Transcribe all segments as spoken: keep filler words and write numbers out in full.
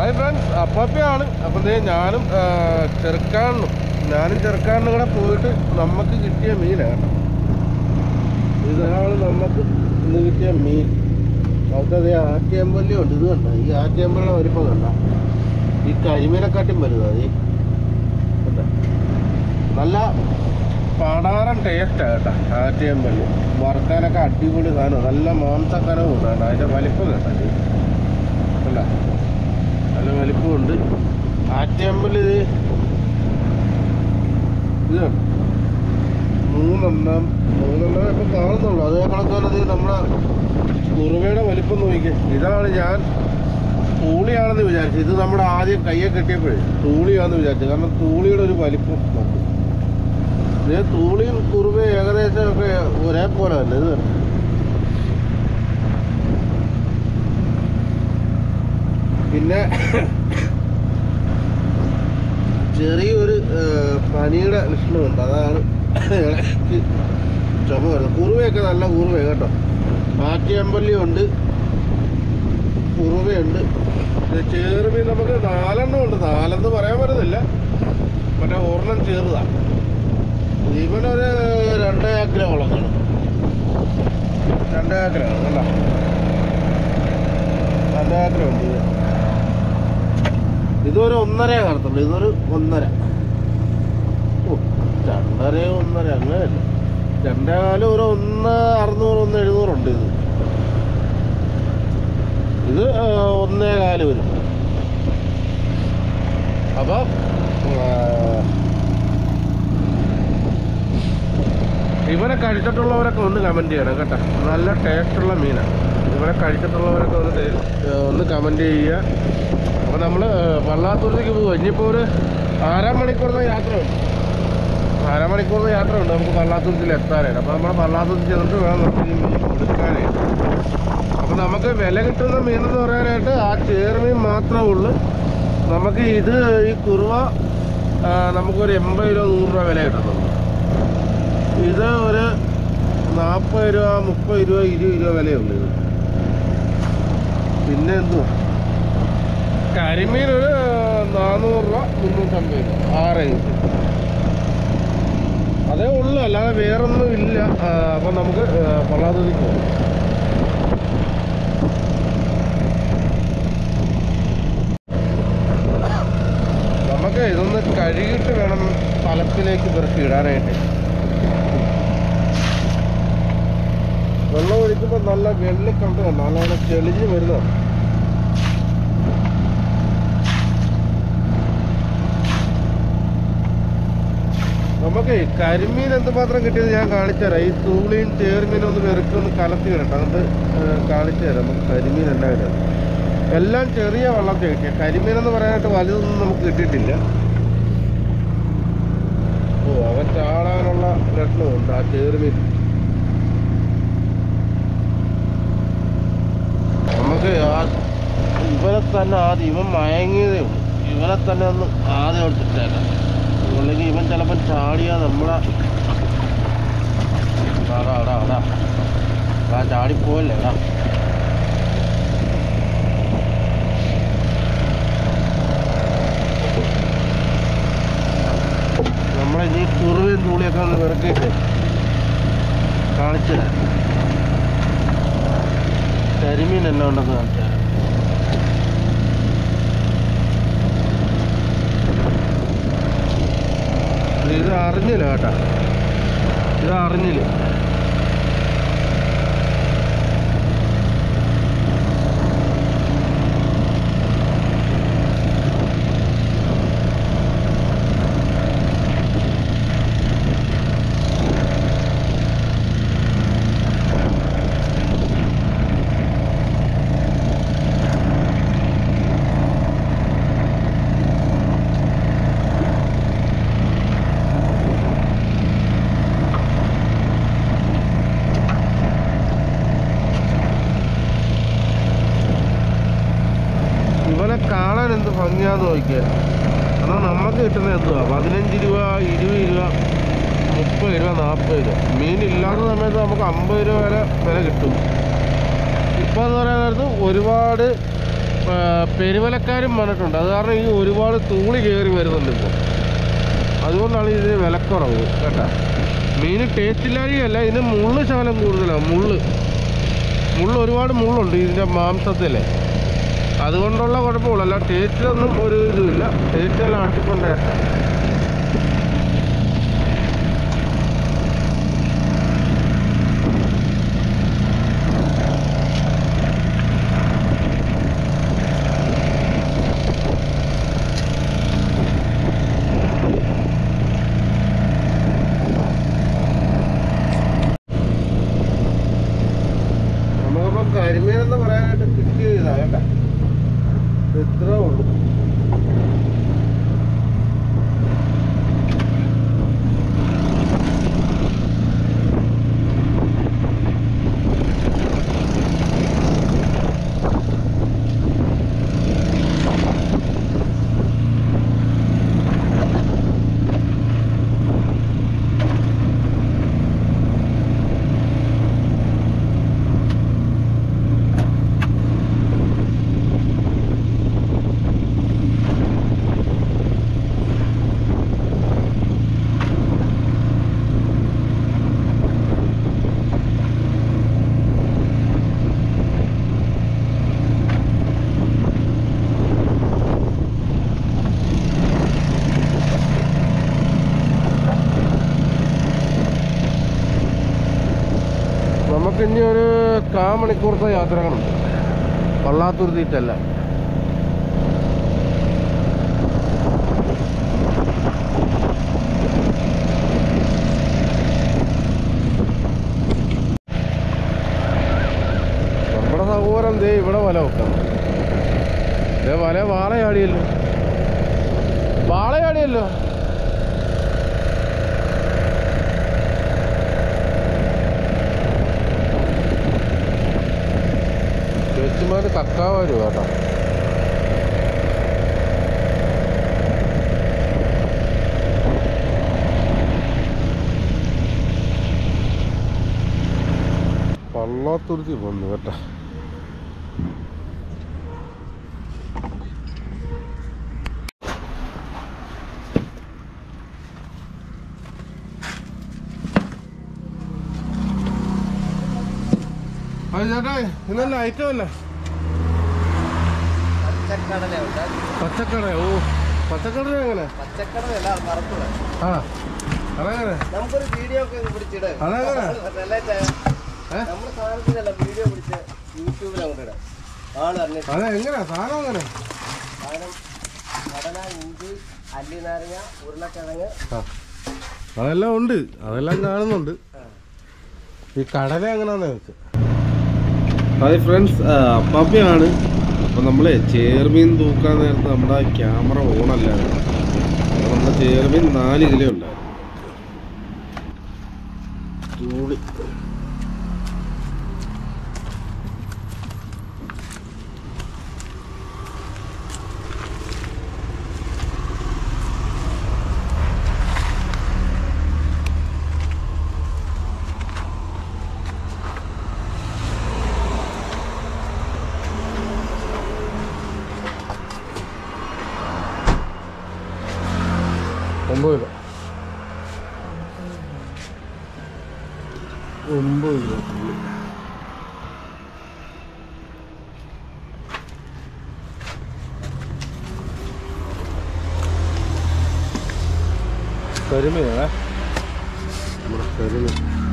Hi friends, അപ്പാപ്പയാണ്. അപ്പം ദേ ഞാനും ചെറുക്കാനും ഞാനും ചെറുക്കാനും കൂടെ പോയിട്ട് നമുക്ക് കിട്ടിയ മീനാണ് കേട്ടോ. ഇതാണ് നമുക്ക് ഇന്ന് കിട്ടിയ മീൻ. അവിടുത്തെ ആറ്റിയമ്പല്ലി ഉണ്ട്. ഇത് കണ്ട, ഈ ആറ്റിയമ്പലിയുടെ വലിപ്പം കണ്ട, ഈ കരിമീനെക്കാട്ടും വലുതാണ്. ഈ കണ്ട, നല്ല പടാറൻ ടേസ്റ്റാണ് കേട്ടോ. ആറ്റിയമ്പല്ലി വറുക്കാനൊക്കെ അടിപൊളി സാധനം, നല്ല മാംസക്കനവും ഉണ്ടാണ്. അതിൻ്റെ വലിപ്പം കേട്ടോ, കണ്ട, നല്ല വലിപ്പമുണ്ട്. ആറ്റിയമ്പലി ഇത് ഇത് മൂന്നെണ്ണം മൂന്നെണ്ണം ഇപ്പം കാണുന്നുള്ളൂ. അതേ കണക്കാണ് നമ്മുടെ കുറുവയുടെ വലിപ്പം നോക്കിക്കേ. ഇതാണ് ഞാൻ തൂളിയാണെന്ന് വിചാരിച്ചത്. ഇത് നമ്മുടെ ആദ്യം കയ്യെ കെട്ടിയപ്പോഴേ തൂളിയാണെന്ന് വിചാരിച്ചത്. കാരണം തൂളിയുടെ ഒരു വലിപ്പം നോക്കും. ഇതേ തൂളിയും കുറുവയും ഏകദേശം ഒക്കെ ഒരേപോലെ തന്നെ. ഇത് പിന്നെ ചെറിയൊരു പനിയുടെ ലക്ഷണമുണ്ട്. അതാണ് ഇടയ്ക്ക് ചുമ വരുന്നത്. കുറുവയൊക്കെ നല്ല കുറുവ കേട്ടോ. ആറ്റിയമ്പല്ലി ഉണ്ട്, കുറുവയുണ്ട്. ചേറുമീൻ നമുക്ക് നാലെണ്ണം ഉണ്ട്. നാലെന്ന് പറയാൻ പറ്റുന്നില്ല, മറ്റേ ഒരെണ്ണം ചെറുതാണ്. ഇവനൊരു രണ്ടേ കിലോളം കാണും. രണ്ടേ കിലോ കണ്ടോ, രണ്ടേ കിലോ ഉണ്ട്. ഇത് ഇതൊരു ഒന്നര കാണത്തുള്ളൂ. ഇതൊരു ഒന്നര. ഓ, രണ്ടരയോ ഒന്നര അങ്ങനെയല്ല, രണ്ടേ കാലം ഒരു ഒന്ന് അറുന്നൂറ് ഒന്ന് എഴുന്നൂറുണ്ട്. ഇത് ഇത് ഒന്നേ കാല് വരും. അപ്പം ഇവനെ കഴിച്ചിട്ടുള്ളവരൊക്കെ ഒന്ന് കമൻറ്റ് ചെയ്യണം കേട്ടോ. നല്ല ടേസ്റ്റുള്ള മീനാണ്. ഇവനെ കഴിച്ചിട്ടുള്ളവരൊക്കെ ഒന്ന് ഒന്ന് കമൻറ്റ് ചെയ്യുക. അപ്പോൾ നമ്മൾ വള്ളാത്തൂരത്തേക്ക് പോകുക. ഇനിയിപ്പോൾ ഒരു ആറാം മണിക്കൂറിന് യാത്രയുണ്ട്. അര മണിക്കൂറിന് യാത്രയുണ്ട് നമുക്ക് വള്ളാത്തൂരത്തിൽ എത്താനായിട്ട്. അപ്പോൾ നമ്മൾ വള്ളാത്തൂരത്തിൽ ചെന്നിട്ട് വേണം നമുക്ക് ഈ മീൻ കൊടുക്കാനായിട്ട്. അപ്പോൾ നമുക്ക് വില കിട്ടുന്ന മീനെന്ന് പറയാനായിട്ട് ആ ചേർമീൻ മാത്രമേ ഉള്ളൂ. നമുക്ക് ഇത് ഈ കുറുവ നമുക്കൊരു എൺപത് രൂപ നൂറ് രൂപ വില കിട്ടുന്നുണ്ട്. ഇത് ഒരു നാൽപ്പത് രൂപ മുപ്പത് രൂപ ഇരുപത് രൂപ വിലയുണ്ട് ഇത്. പിന്നെ എന്തുവാ, കരിമീൻ ഒരു നാനൂറ് രൂപ മുന്നൂറ്റമ്പത് രൂപ ആ റേഞ്ച് അതേ ഉള്ളൂ, അല്ലാതെ വേറൊന്നും ഇല്ല. അപ്പം നമുക്ക് വള്ളാത്തൂരിക്ക് പോകും. നമുക്ക് ഇതൊന്ന് കഴുകിയിട്ട് വേണം തലത്തിലേക്ക് പെറുക്കി ഇടാനായിട്ട്. വെള്ളം ഒഴിക്കുമ്പോൾ നല്ല വെള്ളിക്കണ്ട് കണ്ടോ, നല്ലോണം ചെളിഞ്ഞ് വരുന്നതാണ്. നമുക്ക് കരിമീൻ എന്തുമാത്രം കിട്ടിയത് ഞാൻ കാണിച്ചു തരാം. ഈ തൂളിയും ചേർമീനും ഒന്ന് വെറുക്കി ഒന്ന് കലത്തി ഇടട്ടെ, അതുകൊണ്ട് കാണിച്ചു തരാം. നമുക്ക് കരിമീൻ എല്ലാം ഇടാം. എല്ലാം ചെറിയ വള്ളത്തിൽ കിട്ടിയ കരിമീൻ എന്ന് പറയാനായിട്ട് വലുതൊന്നും നമുക്ക് കിട്ടിയിട്ടില്ല. ഓ, അവൻ ചാടാനുള്ള ലക്ഷണമുണ്ട് ആ ചേർമീൻ. നമുക്ക് ഇവനെ തന്നെ ആദ്യം, ഇവൻ മയങ്ങിയതേ ഉള്ളൂ, ഇവനെ തന്നെ ഒന്ന് ആദ്യം എടുത്തിട്ടേക്കാം. അല്ലെങ്കിൽ ഇവൻ ചിലപ്പോൾ ചാടിയാ നമ്മളെ അടാ അടാ അടാ ആ ചാടിപ്പോയല്ലേ എടാ. നമ്മളെ ഈ കുറുവയും തൂളിയൊക്കെ ഒന്ന് വിറക്കിയിട്ട് കാണിച്ചു തരാം. കരിമീൻ എല്ലാം ഉണ്ടെന്ന് കാണിച്ചു തരാം. ഇത് അറിഞ്ഞില്ല കേട്ടോ, ഇത് അറിഞ്ഞില്ല. കാണാൻ എന്ത് ഭംഗിയാന്ന് നോക്കിയാൽ. എന്നാൽ നമുക്ക് കിട്ടുന്നത് എന്തുവാ, പതിനഞ്ച് രൂപ ഇരുപത് രൂപ മുപ്പത് രൂപ നാൽപ്പത് രൂപ. മീൻ ഇല്ലാത്ത സമയത്ത് നമുക്ക് അമ്പത് രൂപ വരെ വില കിട്ടും. ഇപ്പോൾ എന്ന് പറയാൻ നേരത്ത് ഒരുപാട് പെരുവലക്കാരും വന്നിട്ടുണ്ട്. അത് കാരണം ഈ ഒരുപാട് തൂളി കയറി വരുന്നുണ്ട് ഇപ്പോൾ. അതുകൊണ്ടാണ് ഇതിന് വിലക്കുറവ് കേട്ടോ. മീൻ ടേസ്റ്റില്ലാതെയല്ല, ഇതിന് മുള്ള് ശകലം കൂടുതലാണ്. മുള്ള് മുള്ള് ഒരുപാട് മുള്ളുണ്ട് ഇതിൻ്റെ മാംസത്തിൽ. അതുകൊണ്ടുള്ള കുഴപ്പമില്ല. അല്ല ടേസ്റ്റിലൊന്നും ഒരു ഇതുമില്ല. ടേസ്റ്റെല്ലാം അട്ടിക്കൊണ്ടേക്കാം. കരിമീനെന്ന് പറയാനായിട്ട് കിട്ടിയ ഇതാ കേട്ടോ. ഇത്രേ ഉള്ളൂ. നമുക്കിനി ഒരു കാ മണിക്കൂറത്തെ യാത്രകളുണ്ട് പള്ളാത്തുരുത്തിയിട്ടല്ല. നമ്മുടെ സഹോദരൻ ദേ ഇവിടെ വല വെക്കണം. ദേ വല വാളയാടിയല്ലോ, വാളയാടിയല്ലോ. ചേച്ചിമാര് കക്കാവരും കേട്ടോ. പള്ളാത്തുരുത്തി പോന്നു കേട്ടോ. അത് ചേട്ടാ ഇന്നല്ല ഐറ്റം അല്ലേ പച്ചക്കട? ഓ പച്ചക്കട എങ്ങനെ? ആ അതെങ്ങനെ? അതെങ്ങനെ? അതെങ്ങനെയാ സാധനം? എങ്ങനെ അതെല്ലാം ഉണ്ട്, അതെല്ലാം കാണുന്നുണ്ട്. ഈ കടല എങ്ങനെയാന്ന് വെച്ചാൽ ഹായ് ഫ്രണ്ട്സ്, അപ്പാപ്പയാണ്. അപ്പോൾ നമ്മൾ ചേർമീൻ തൂക്കാൻ നേരത്ത് നമ്മുടെ ക്യാമറ ഓണല്ലായിരുന്നു. അപ്പോൾ നമ്മുടെ ചേർമീൻ നാല് കിലോ ഉണ്ടായിരുന്നു. തൂളി ഒമ്പത് രൂപ ഒമ്പത് രൂപ കരിമീനാ നമ്മുടെ കരിമീൻ.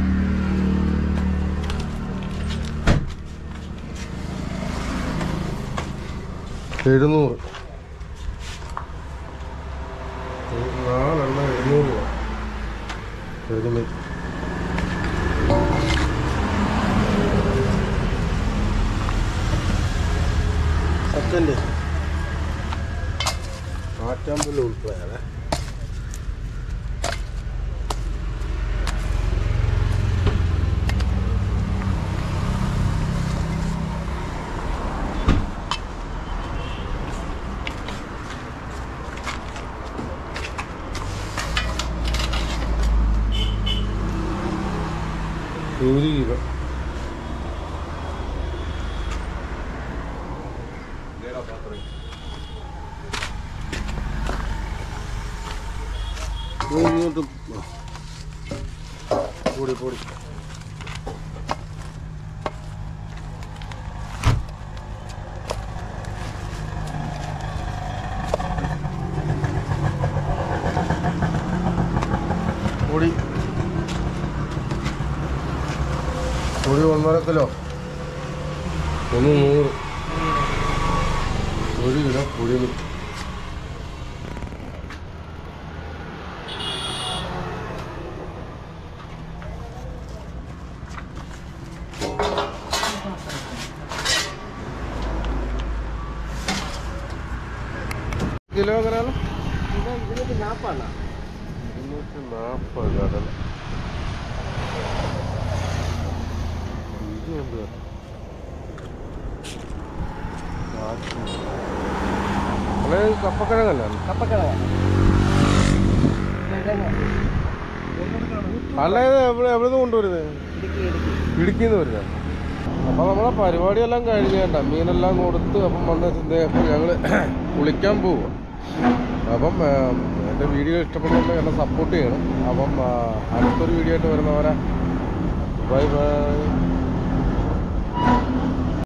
എഴുന്നൂറ് നാലെണ്ണ എഴുന്നൂറ് രൂപ കരിമീൻ. സെക്കൻഡ് ആറ്റമ്പല് ഉൾപ്പെടെയാണ്. ഒരു കിലോ ഇങ്ങോട്ടും പൊടി പൊടി പൊടി പൊടി ഒന്നര കിലോ ഒന്ന് നൂറ് ഒരു കിലോ പൊടി കിലോ എങ്ങനെയാണ് ഇരുന്നൂറ്റി നാൽപ്പതാണ് ഇരുന്നൂറ്റി നാൽപ്പത് കടല ഇതുണ്ട് അല്ലെ കപ്പക്കിഴങ്ങല്ല കപ്പക്കിഴങ്ങ് അല്ല ഇത് എവിടെ എവിടെ നിന്ന് കൊണ്ടുവരുന്നത് ഇടുക്കിന്ന് വരുന്നത് അപ്പം നമ്മളെ പരിപാടിയെല്ലാം കഴിഞ്ഞ് കേട്ടോ മീനെല്ലാം കൊടുത്ത് അപ്പം വന്ന് അപ്പം ഞങ്ങൾ കുളിക്കാൻ പോവുക അപ്പം എൻ്റെ വീഡിയോ ഇഷ്ടപ്പെടുന്നുണ്ട് എന്നെ സപ്പോർട്ട് ചെയ്യണം അപ്പം അടുത്തൊരു വീഡിയോ ആയിട്ട് വരുന്നവരെ ബൈ ബൈ.